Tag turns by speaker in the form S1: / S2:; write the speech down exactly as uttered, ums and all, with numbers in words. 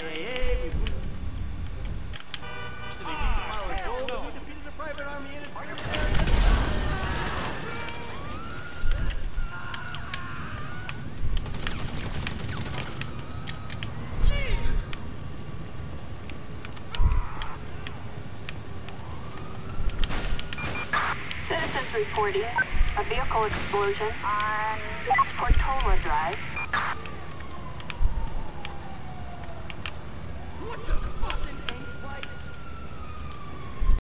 S1: hey, hey, we moved to the huge pile of gold, and we defeated a private army in its base area.
S2: Citizens reporting a vehicle explosion on Portola Drive.
S1: What the?